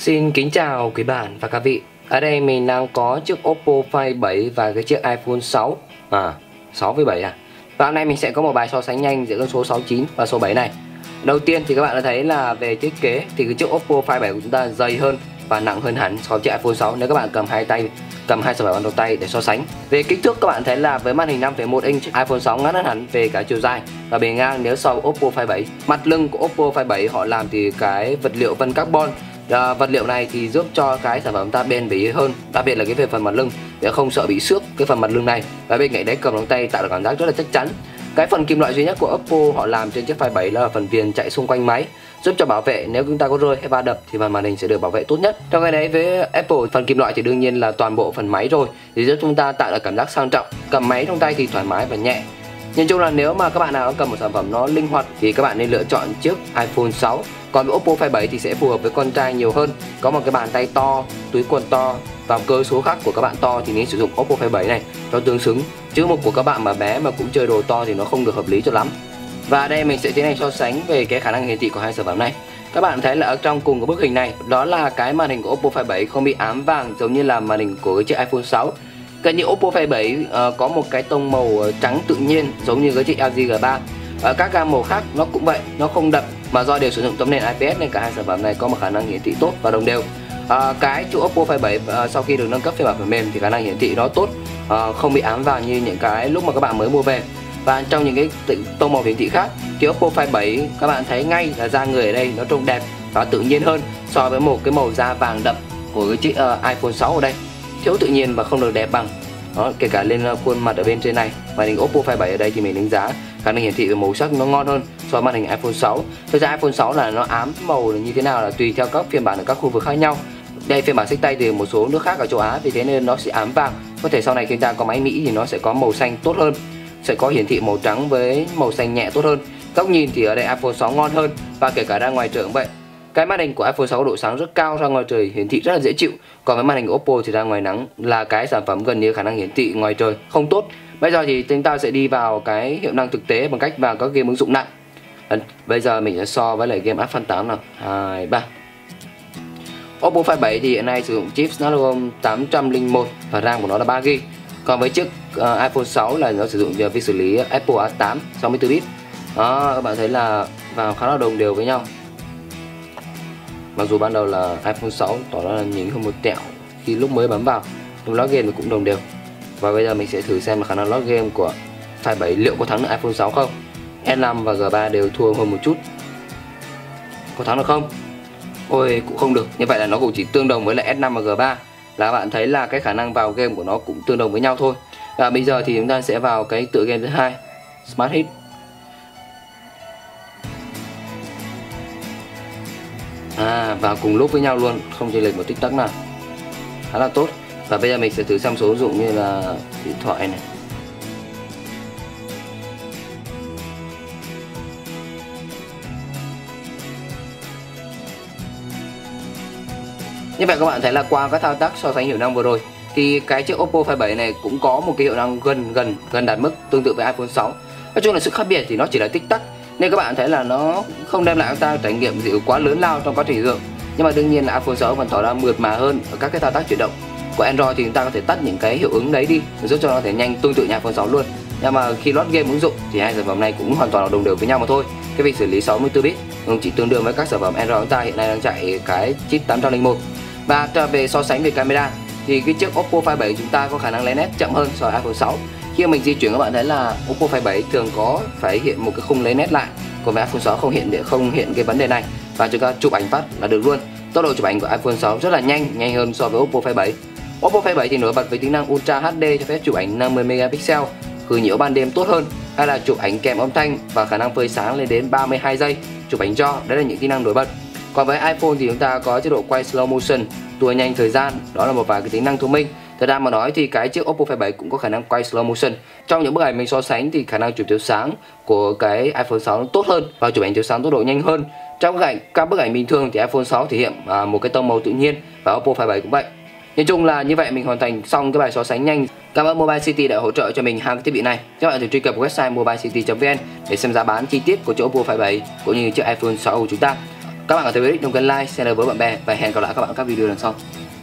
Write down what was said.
Xin kính chào quý bạn và các vị. Ở đây mình đang có chiếc Oppo Find 7 và cái chiếc iPhone 6 6 với 7 à. Và hôm nay mình sẽ có một bài so sánh nhanh giữa con số 69 và số 7 này. Đầu tiên thì các bạn đã thấy là về thiết kế thì cái chiếc Oppo Find 7 của chúng ta dày hơn và nặng hơn hẳn so với chiếc iPhone 6 nếu các bạn cầm hai sản phẩm bằng đầu tay để so sánh. Về kích thước các bạn thấy là với màn hình 5,1 inch, iPhone 6 ngắn hơn hẳn về cả chiều dài và bề ngang nếu so với Oppo Find 7. Mặt lưng của Oppo Find 7 họ làm từ cái vật liệu vân carbon. Vật liệu này thì giúp cho cái sản phẩm ta bền bỉ hơn, đặc biệt là cái về phần mặt lưng để không sợ bị xước cái phần mặt lưng này. Và bên cạnh đấy cầm bằng tay tạo được cảm giác rất là chắc chắn. Cái phần kim loại duy nhất của Oppo họ làm trên chiếc Find 7 là phần viền chạy xung quanh máy, giúp cho bảo vệ nếu chúng ta có rơi hay va đập thì phần màn hình sẽ được bảo vệ tốt nhất. Trong cái đấy với Apple, phần kim loại thì đương nhiên là toàn bộ phần máy rồi, thì giúp chúng ta tạo được cảm giác sang trọng, cầm máy trong tay thì thoải mái và nhẹ. Nhìn chung là nếu mà các bạn nào cầm một sản phẩm nó linh hoạt thì các bạn nên lựa chọn chiếc iPhone 6. Còn với Oppo Find 7 thì sẽ phù hợp với con trai nhiều hơn, có một cái bàn tay to, túi quần to và cơ số khác của các bạn to thì nên sử dụng Oppo Find 7 này cho tương xứng. Chứ một của các bạn mà bé mà cũng chơi đồ to thì nó không được hợp lý cho lắm. Và đây mình sẽ tiến hành so sánh về cái khả năng hiển thị của hai sản phẩm này. Các bạn thấy là ở trong cùng cái bức hình này, đó là cái màn hình của Oppo Find 7 không bị ám vàng giống như là màn hình của chiếc iPhone 6. Gần như Oppo Find 7 có một cái tông màu trắng tự nhiên giống như cái chiếc LG G3. Các gam màu khác nó cũng vậy, nó không đậm mà do đều sử dụng tấm nền IPS nên cả hai sản phẩm này có một khả năng hiển thị tốt và đồng đều. Cái chủ Oppo Find 7 sau khi được nâng cấp phiên bản phần mềm thì khả năng hiển thị nó tốt, không bị ám vàng như những cái lúc mà các bạn mới mua về. Và trong những cái tông màu hiển thị khác thì Oppo Find 7 các bạn thấy ngay là da người ở đây nó trông đẹp và tự nhiên hơn so với một cái màu da vàng đậm của cái chiếc iPhone 6 ở đây, thiếu tự nhiên và không được đẹp bằng. Đó, kể cả lên khuôn mặt ở bên trên này, màn hình Oppo Find 7 ở đây thì mình đánh giá khả năng hiển thị và màu sắc nó ngon hơn so với màn hình iPhone 6. Thực ra iPhone 6 là nó ám màu như thế nào là tùy theo các phiên bản ở các khu vực khác nhau. Đây phiên bản xách tay từ một số nước khác ở châu Á, vì thế nên nó sẽ ám vàng. Có thể sau này khi ta có máy Mỹ thì nó sẽ có màu xanh tốt hơn, sẽ có hiển thị màu trắng với màu xanh nhẹ tốt hơn. Góc nhìn thì ở đây iPhone 6 ngon hơn và kể cả ra ngoài trời cũng vậy. Cái màn hình của iPhone 6 độ sáng rất cao, ra ngoài trời hiển thị rất là dễ chịu. Còn với màn hình của Oppo thì ra ngoài nắng là cái sản phẩm gần như khả năng hiển thị ngoài trời không tốt. Bây giờ thì chúng ta sẽ đi vào cái hiệu năng thực tế bằng cách vào các game ứng dụng nặng. Bây giờ mình sẽ so với lại game Art Fan 8 nào. 2, 3. Oppo Find 7 thì hiện nay sử dụng chip Snapdragon 801 và RAM của nó là 3GB. Còn với chiếc iPhone 6 là nó sử dụng vi xử lý Apple A8 64bit. Đó, các bạn thấy là vào khá là đồng đều với nhau. Mặc dù ban đầu là iPhone 6 tỏ ra là nhỉnh hơn một tẹo khi lúc mới bấm vào, nhưng log game thì cũng đồng đều. Và bây giờ mình sẽ thử xem là khả năng log game của Find 7 liệu có thắng được iPhone 6 không. S5 và G3 đều thua hơn một chút. Có thắng được không? Ôi, cũng không được. Như vậy là nó cũng chỉ tương đồng với lại S5 và G3. Là các bạn thấy là cái khả năng vào game của nó cũng tương đồng với nhau thôi. Và bây giờ thì chúng ta sẽ vào cái tựa game thứ hai, Smart Hit. Vào cùng lúc với nhau luôn, không chênh lệch một tích tắc nào, khá là tốt. Và bây giờ mình sẽ thử xem số ứng dụng như là điện thoại này. Như vậy các bạn thấy là qua các thao tác so sánh hiệu năng vừa rồi thì cái chiếc Oppo Find 7 này cũng có một cái hiệu năng gần đạt mức tương tự với iPhone 6. Nói chung là sự khác biệt thì nó chỉ là tích tắc, nên các bạn thấy là nó không đem lại cho ta trải nghiệm gì quá lớn lao trong quá trình sử dụng. Nhưng mà đương nhiên là iPhone 6 vẫn tỏ ra mượt mà hơn ở các cái thao tác chuyển động. Của Android thì chúng ta có thể tắt những cái hiệu ứng đấy đi, giúp cho nó thể nhanh tương tự như iPhone 6 luôn. Nhưng mà khi load game ứng dụng thì hai sản phẩm này cũng hoàn toàn là đồng đều với nhau mà thôi. Cái việc xử lý 64bit chỉ tương đương với các sản phẩm Android chúng ta hiện nay đang chạy cái chip 801. Và về so sánh về camera thì cái chiếc Oppo Find 7 chúng ta có khả năng lấy nét chậm hơn so với iPhone 6. Khi mình di chuyển các bạn thấy là Oppo Find 7 thường có phải hiện một cái khung lấy nét lại, còn với iPhone 6 không hiện cái vấn đề này và chúng ta chụp ảnh phát là được luôn. Tốc độ chụp ảnh của iPhone 6 rất là nhanh hơn so với Oppo Find 7. Oppo Find 7 thì nổi bật với tính năng Ultra HD cho phép chụp ảnh 50 megapixel, khử nhiễu ban đêm tốt hơn, hay là chụp ảnh kèm âm thanh và khả năng phơi sáng lên đến 32 giây, chụp ảnh RAW, đấy là những tính năng nổi bật. Còn với iPhone thì chúng ta có chế độ quay slow motion, tua nhanh thời gian, đó là một vài cái tính năng thông minh. Thật ra mà nói thì cái chiếc Oppo Find 7 cũng có khả năng quay slow motion. Trong những bức ảnh mình so sánh thì khả năng chụp chiếu sáng của cái iPhone 6 nó tốt hơn và chụp ảnh chiếu sáng tốc độ nhanh hơn. Trong các bức ảnh bình thường thì iPhone 6 thể hiện một cái tông màu tự nhiên và Oppo Find 7 cũng vậy. Nói chung là như vậy mình hoàn thành xong cái bài so sánh nhanh. Cảm ơn Mobile City đã hỗ trợ cho mình hai cái thiết bị này. Các bạn thử truy cập website mobilecity.vn để xem giá bán chi tiết của chiếc Oppo Find 7 cũng như chiếc iPhone 6 của chúng ta. Các bạn có thấy đừng quên like, share với bạn bè và hẹn gặp lại các bạn ở các video lần sau.